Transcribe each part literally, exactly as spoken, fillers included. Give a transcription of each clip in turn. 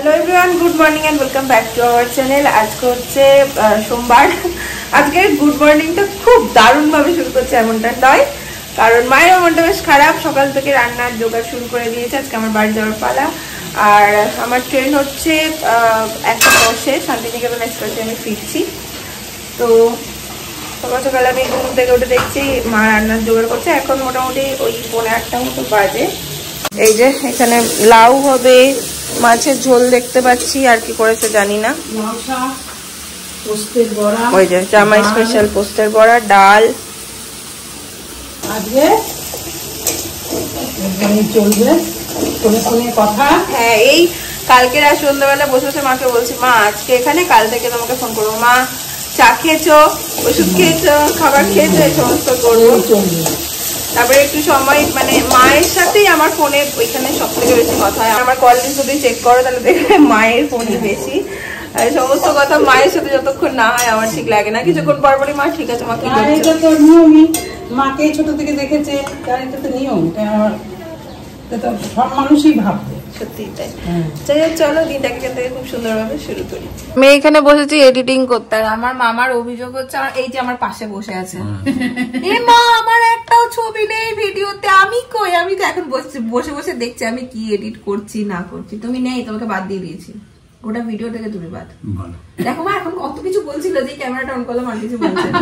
Hello everyone good morning and welcome back to our channel. आज को হচ্ছে সোমবার। আজকে গুড মর্নিংটা খুব দারুণ ভাবে শুরু করছে এমনটা নয়, কারণ মায়ের মনটা বেশ খারাপ। সকাল থেকে রান্নার জোগাড় শুরু করে দিয়েছে। আজকে আমার বাড়ি যাওয়ার পালা, আর আমার ট্রেন হচ্ছে একটা দশে শান্তিনিকেতন এক্সপ্রেসে আমি ফিরছি। তো সকাল সকাল আমি ঘুম থেকে উঠে দেখছি মা রান্নার জোগাড় করছে। এখন মোটামুটি ওই পৌনে আটটা মতো বাজে। এই যে এখানে লাউ হবে, মাছের ঝোল দেখতে পাচ্ছি, আর কি করেছে জানি না। ওই যে জামাই স্পেশাল পোস্তের বড়া, ডাল। আজকে চলবে কথা। হ্যাঁ, এই কালকের আর সন্ধ্যাবেলা বসে বসে মাকে বলছি, মা আজকে এখানে, কাল থেকে তোমাকে ফোন করবো। মা চা খেয়েছো, ওষুধ খেয়েছো, খাবার খেয়েছো, এই সমস্ত করবো। তারপরে একটু সময় মানে মায়ের সাথেই আমার ফোনে ওইখানে সব থেকে বেশি কথা হয়। আমার কল লিস্ট যদি চেক করো তাহলে দেখবে মায়ের ফোনই বেশি। আর সমস্ত কথা মায়ের সাথে যতক্ষণ না হয় আমার ঠিক লাগে না। কিছুক্ষণ পর পরই মা ঠিক আছে, মা কি করছে। এটা তো নিয়মই, মাকে ছোট থেকে দেখেছে, তার এটা তো নিয়ম, এটা তো সব মানুষই ভাববে। সত্যিই তাই। যাই হোক, চলো দিনটাকে কিন্তু খুব সুন্দরভাবে শুরু করি। আমি এখানে বসেছি এডিটিং করতে, আর আমার মামার অভিযোগ হচ্ছে এই যে আমার পাশে বসে আছে, এ মা আমার একটাও ছবি নেই ভিডিওতে। আমি কই, আমি তো এখন বসে বসে দেখছি আমি কি এডিট করছি না করছি। তুমি নেই, তোমাকে বাদ দিয়ে দিয়েছি গোটা ভিডিও থেকে, তুমি বাদ। দেখো মা এখন কত কিছু বলছিল যে ক্যামেরাটা অন করলাম আর কিছু বলছে না।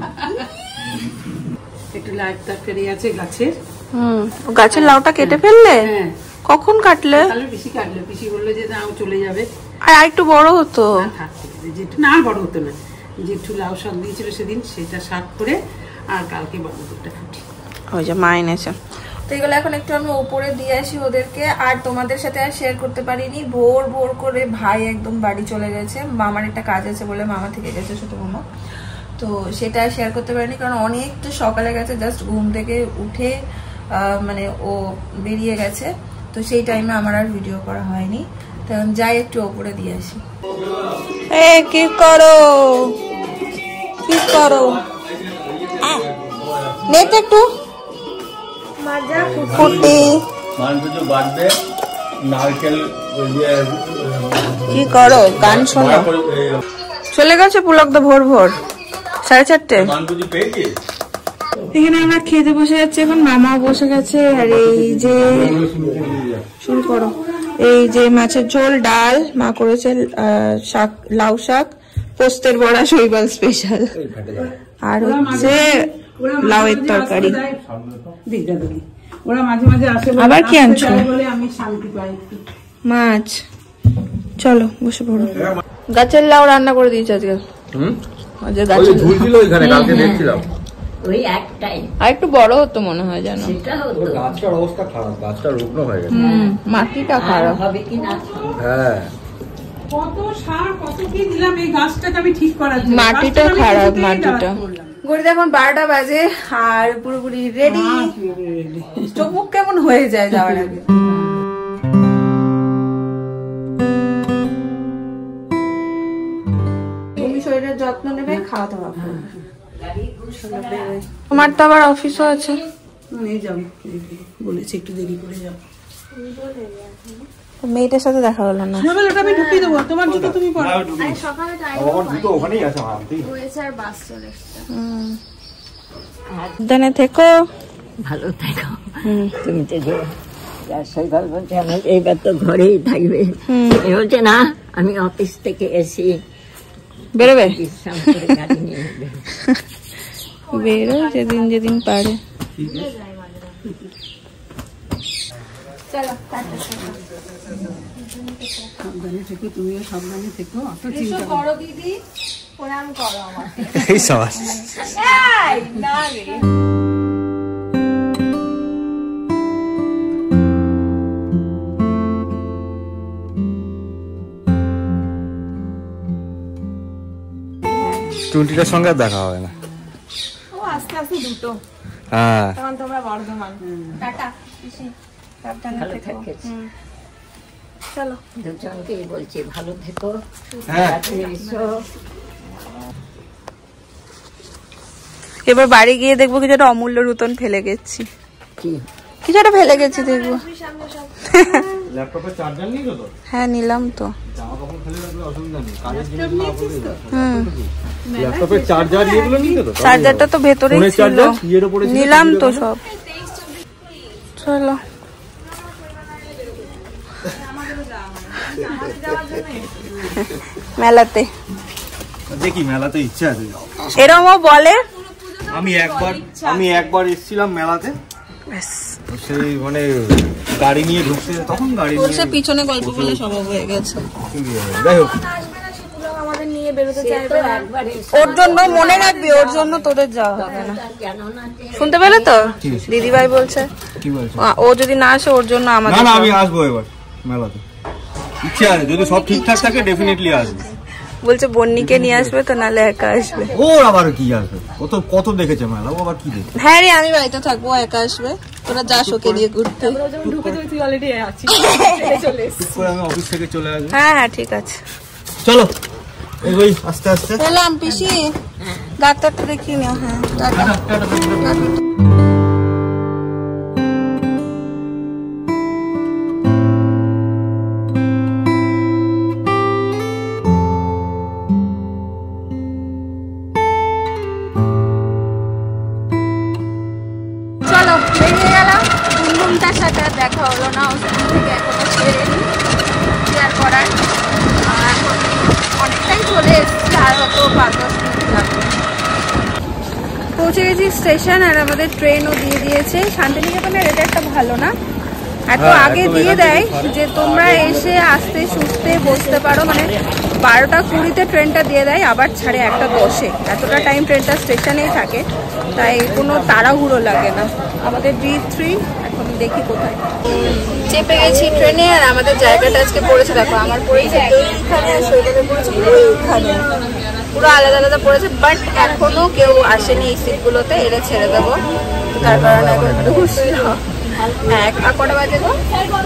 একটু লাইট তরকারি আছে গাছের। হুম, গাছের লাউটা কেটে ফেললে? হ্যাঁ। কখন কাটলে? বেশি কাটলে পিসি বললো যে নাও চলে যাবে, আর একটু বড় হতো। যেটু না বড় হতো না, যেটু লাউ শাক দিয়েছিল সেদিন সেটা শাক করে, আর কালকে বাঁধাকপিটা ফুটি। ওই যে মা এনেছে। তো এগুলো এখন একটু আমি উপরে দিয়ে আসি ওদেরকে। আর তোমাদের সাথে আর শেয়ার করতে পারিনি, ভোর ভোর করে ভাই একদম বাড়ি চলে গেছে। মামার একটা কাজ আছে বলে মামা থেকে গেছে, ছোট মামা। তো সেটা শেয়ার করতে পারিনি, কারণ অনেকটা সকালে গেছে, জাস্ট ঘুম থেকে উঠে মানে ও বেরিয়ে গেছে। তো সেই টাইমে আমার আর ভিডিও করা হয়নি। তখন যাই একটু ওপরে দিয়ে আসি। এ কি করো কি করো নেট একটু মাজা ফুটি কি করো, গান শোনো। চলে গেছে পুলক দা ভোর ভোর সাড়ে চারটে। এখানে আমরা খেতে বসে যাচ্ছি, এখন মামাও বসে গেছে। আর এই যে শুরু করো, এই যে মাছের ঝোল, ডাল মা করেছে, শাক, লাউ শাক, পোস্তের বড়া শৈবাল স্পেশাল, আর হচ্ছে লাউয়ের তরকারি। আবার কি আনছো? মাছ। চলো বসে পড়ো। গাছের লাউ রান্না করে দিয়েছে আজকে। ওই একটাই, আর একটু বড় হতো মনে হয়, জানো গাছটার অবস্থা খারাপ, গাছটা রুগ্ন হয়ে গেছে। মাটিটা খারাপ হবে কি না। হ্যাঁ, কত সার কত কি দিলাম এই গাছটাকে আমি ঠিক করার জন্য। মাটিটা খারাপ, মাটিটা। ঘড়িতে এখন বারোটা বাজে, আর পুরোপুরি রেডি। চোখ মুখ কেমন হয়ে যায় যাওয়ার আগে। তুমি শরীরের যত্ন নেবে, খাওয়া দাওয়া করবে। তোমার তো আবার অফিসও আছে। বলেছি একটু দেরি করে যাও। মেয়েটার সাথে দেখা হলো না। আমি ঢুকিয়ে দেবো, তোমার জুতো তুমি পরো। সাবধানে থেকো, ভালো থেকো। তুমি তো যে শৈবাল বলছে আমি এইবার তো ঘরেই থাকবে, বলছে না আমি অফিস থেকে এসি বেরোবে, বিশ্রাম করে গাড়ি নিয়ে নেবে। বেরো যেদিন যেদিন পারে। সাবধানে থেকো, তুমিও সাবধানে থেকো। অত চিন্তা করো দিদি, প্রণাম করো আমাকে। এই সমাজ না রে, টুন্টিটার সঙ্গে দেখা হয় না। ও আস্তে আস্তে দুটো। হ্যাঁ, তখন তোমরা বর্ধমান। টাটা পিসি, সাবধানে থেকো। চলো দুজনকেই বলছি ভালো থেকো। এবার বাড়ি গিয়ে দেখবো কিছু একটা অমূল্য রুতন ফেলে গেছি, কিছু একটা ফেলে গেছি দেখবো। ল্যাপটপের চার্জার নিয়েছো তো? হ্যাঁ নিলাম তো। জামা কাপড় ফেলে রাখলে অসুবিধা নেই, কাজের জিনিস না বলতে। হুম, ল্যাপটপের চার্জার নিয়েগুলো নিতে তো? চার্জারটা তো ভেতরেই ছিল, নিলাম তো সব। চলো মেলাতে দেখি, মেলাতে ইচ্ছা আছে। এরকমও বলে। আমি একবার আমি একবার এসেছিলাম মেলাতে, সেই মানে গাড়ি নিয়ে ঢুকছে, তখন গাড়ি নিয়ে পিছনে গল্প বলে স্বভাব হয়ে গেছে। যাই হোক, আমাদের নিয়ে বেরোতে চাইবে না, ওর জন্য মনে রাখবি, ওর জন্য তোদের যাওয়া হবে না। শুনতে পেলে তো দিদিভাই বলছে, কি বলছে? ও যদি না আসে ওর জন্য আমাদের। না না, আমি আসবো এবার মেলাতে, ইচ্ছা আছে, যদি সব ঠিকঠাক থাকে ডেফিনেটলি আসবো। বলছে বন্নিকে নিয়ে আসবে তো, নালে একা আসবে। ওর আবার কি আসবে, ও তো কত দেখেছে মেলা, ও আবার কি দেখে? হ্যাঁ রে, আমি বাড়িতে থাকবো, একা আসবে, তোরা যাস ওকে নিয়ে ঘুরতে। আমি অফিস থেকে চলে আসবো। হ্যাঁ হ্যাঁ ঠিক আছে, চলো এগোই আস্তে আস্তে। এলাম পিসি, ডাক্তারটা দেখিয়ে নিও। হ্যাঁ টাটা। চলো বেরিয়ে গেলাম, ঘুমঘুমটার সাথে আর দেখা হলো না, ওষুধ থেকে এখনো ছেড়েনি, কি আর করার। এখন অনেকটাই চলে এসেছি, আর হয়তো পাঁচ দশ মিনিট লাগবে। পৌঁছে গেছি স্টেশন, আর আমাদের ট্রেনও দিয়ে দিয়েছে। শান্তিনিকেতনের এটা একটা ভালো না, এত আগে দিয়ে দেয় যে তোমরা এসে আসতে সুস্থে বসতে পারো, মানে বারোটা কুড়িতে ট্রেনটা দিয়ে দেয়, আবার ছাড়ে একটা দশে, এতটা টাইম ট্রেনটা স্টেশনেই থাকে, তাই কোনো তাড়াহুড়ো লাগে না। আমাদের ডি থ্রি, এখন দেখি কোথায় চেপে গেছি ট্রেনে, আর আমাদের জায়গাটা আজকে পড়েছে, দেখো আমার পড়েছে এইখানে, আর সৈকতে পড়েছে ওইখানে, পুরো আলাদা আলাদা পড়েছে। বাট এখনো কেউ আসেনি এই সিটগুলোতে, এরা ছেড়ে দেবো, তার কারণে এখন একটু খুশি। এক কটা বাজে গো,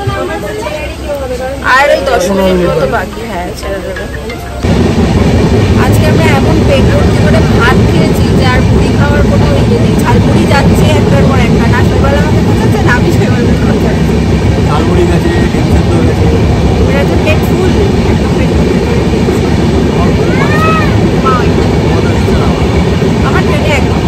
আর ওই দশ মিনিট মতো বাকি। হ্যাঁ ছেড়ে দেবে। আজকে আমরা এমন পেট ভর্তি করে ভাত খেয়েছি যে আর মুড়ি খাওয়ার কোনো ইয়ে নেই, ঝালমুড়ি যাচ্ছে একটার পর একটা, না সকালে আমাকে কোথাচ্ছে না আমি সেভাবে ঝালমুড়ি গেছে, এটা হচ্ছে পেট ফুল, একদম পেট ফুল। আমার ট্রেনে একদম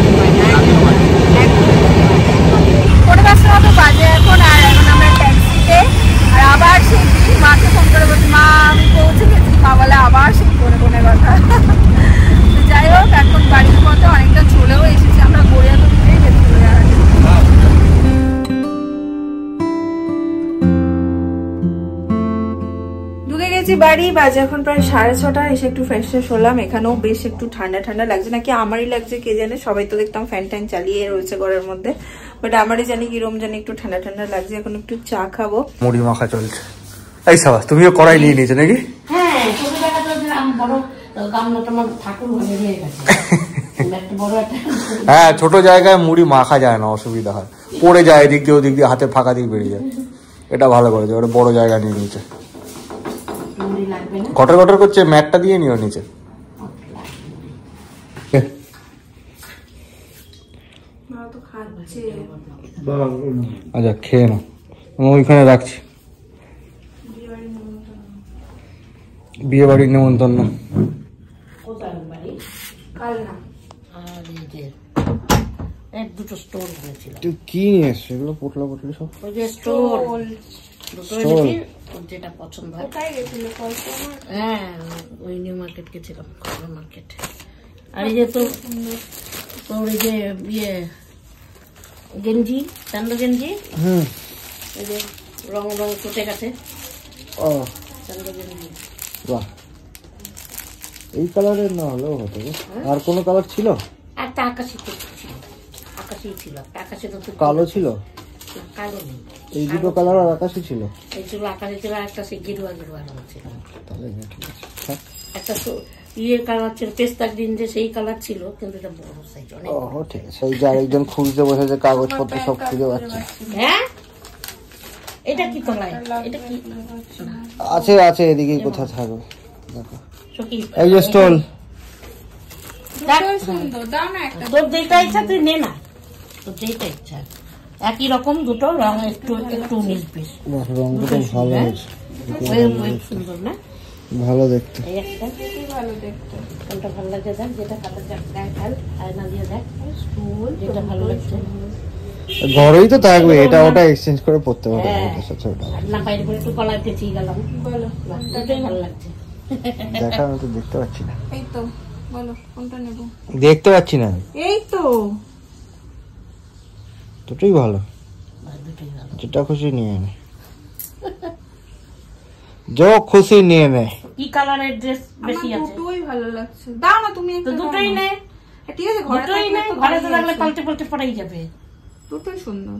পনেরো পাঁচটা মতো বাজে এখন, আর এখন আমরা ট্যাক্সিতে, আর আবার সেই মাকে ফোন করে বলছি মা আমি পৌঁছে গেছি, মা বলে আবার সেই ফোনে ফোনে কথা। যাই হোক, এখন বাড়ির মতো অনেকটা চলেও এসেছি আমরা, গড়িয়া তো দিতেই যেতে চলে যাওয়া। ঢুকে গেছি বাড়ি, বাজে এখন প্রায় সাড়ে ছটা। এসে একটু ফ্রেশ ফ্রেশ হলাম, এখানেও বেশ একটু ঠান্ডা ঠান্ডা লাগছে, নাকি আমারই লাগছে কে জানে, সবাই তো দেখতাম ফ্যান ট্যান চালিয়ে রয়েছে ঘরের মধ্যে, বাট আমারই জানি কিরম জানি একটু ঠান্ডা ঠান্ডা লাগছে। এখন একটু চা খাবো, মুড়ি মাখা চলছে। এই সাবাস, তুমিও কড়াই নিয়ে নিয়েছো নাকি? হ্যাঁ, ছোট জায়গায় মুড়ি মাখা যায় না, অসুবিধা হয়, পড়ে যায় এদিক দিয়ে ওদিক দিয়ে, হাতে ফাঁকা দিয়ে বেরিয়ে যায়। এটা ভালো করেছে, ওটা বড় জায়গা নিয়ে নিয়েছে। ঘটর ঘটর করছে, ম্যাটটা দিয়ে নিও নিচে। আচ্ছা খেয়ে নাও, আমি ওইখানে রাখছি। বিয়ে বাড়ির নেমন্তন্ন তুই কি নিয়ে এসছিস? এগুলো পোটলা পোটলি সব যেটা পছন্দ হয়। হ্যাঁ, ওই নিউ মার্কেট গেছিলাম, মার্কেট। আর এই যে তো তোর ওই যে ইয়ে গেঞ্জি, চান্দ গেঞ্জি, হুম, এই যে রং রং চটে গেছে, ও চান্দ গেঞ্জি। বাহ, এই কালারের না হলেও হতো। আর কোনো কালার ছিল? একটা আকাশি ছিল, আকাশি ছিল, আকাশি তো কালো ছিল, কালো নেই। এই দুটো কালার আর আকাশি ছিল, এই ছিল আকাশি ছিল, একটা সে গেরুয়া গেরুয়া রঙ ছিল। তাহলে ঠিক আছে। একটা ইয়ে কালার ছিল, পেস্তা গ্রিন, যে সেই কালার ছিল, কিন্তু এটা বড় সাইজ অনেক। ও ঠিক আছে, এই যে আরেকজন খুঁজতে বসেছে, কাগজপত্র সব খুঁজে পাচ্ছে। হ্যাঁ, এটা কি তলায়? এটা কি আছে? আছে এদিকে কোথাও থাকবে, দেখো। সখী, এই যে স্টল, তোর যেটা ইচ্ছা তুই নে না, তোর যেটা ইচ্ছা। একই রকম দুটো রং একটু একটু উনিশ বিশ রংটা ভালো আছে, সুন্দর না, ভালো দেখতে। এই একটা ভালো দেখতে, কোনটা ভালো লাগে দেখ, যেটা কাটা দেখ, খেল আয়না দিয়ে দেখ, স্টুল যেটা ভালো লাগছে। ঘরেই তো থাকবে, এটা ওটা এক্সচেঞ্জ করে পড়তে পারবে। না বাইরে করে একটু কলার পেঁচিয়ে গেলাম, বলো এটাই ভালো লাগছে। দেখা আমি তো দেখতে পাচ্ছি না, এই তো বলো কোনটা নেব, দেখতে পাচ্ছি না, এই তো দুটোই ভালো, দুটোই ভালো, যেটা খুশি নিয়ে নে, যা খুশি নিয়ে নে। কি কালারের ড্রেস বেশি আছে? দুটোই ভালো লাগছে, দাও না তুমি তো দুটোই নে, ঠিক আছে, ঘরে দুটোই নে, ঘরে তো থাকলে পাল্টে পাল্টে পড়াই যাবে। দুটোই সুন্দর।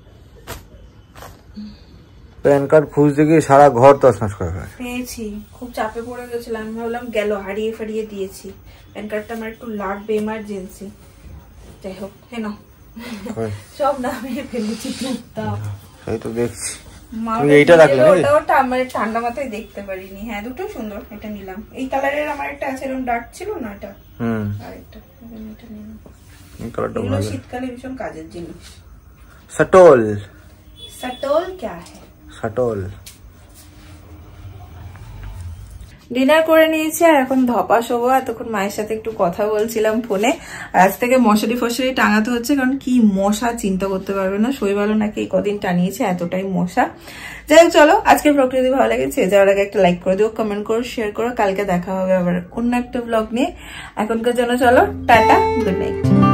প্যান কার্ড খুঁজতে গিয়ে সারা ঘর তছনছ করে ফেলে। পেয়েছি, খুব চাপে পড়ে গেছিলাম, আমি ভাবলাম গেল, হারিয়ে ফারিয়ে দিয়েছি। প্যান কার্ডটা আমার একটু লাগবে এমার্জেন্সি। যাই হোক, হেন সব নামিয়ে ফেলেছি টুকটাক। সেই তো দেখছি, মা তুমি এইটা রাখলে নাকি? ওটা ওটা আমার ঠান্ডা মাথায় দেখতে পারিনি। হ্যাঁ দুটোই সুন্দর, এটা নিলাম। এই কালারের আমার একটা আছে, এরকম ডার্ক ছিল না, এটা হুম, আর এটা এটা নিলাম। এই কালারটা এগুলো ভালো, শীতকালে ভীষণ কাজের জিনিস। সটল সটল क्या है? সটল। ডিনার করে নিয়েছি আর এখন ধপাস হবো। এতক্ষণ মায়ের সাথে একটু কথা বলছিলাম ফোনে। আজ থেকে মশারি ফশারি টাঙাতে হচ্ছে, কারণ কি মশা চিন্তা করতে পারবে না। শরীর ভালো নাকি এই কদিন টানিয়েছে, এতটাই মশা। যাই হোক চলো, আজকে প্রকৃতি ভালো লেগেছে, যাওয়ার আগে একটা লাইক করে দিও, কমেন্ট করো, শেয়ার করো। কালকে দেখা হবে আবার অন্য একটা ব্লগ নিয়ে। এখনকার জন্য চলো, টাটা, গুড নাইট।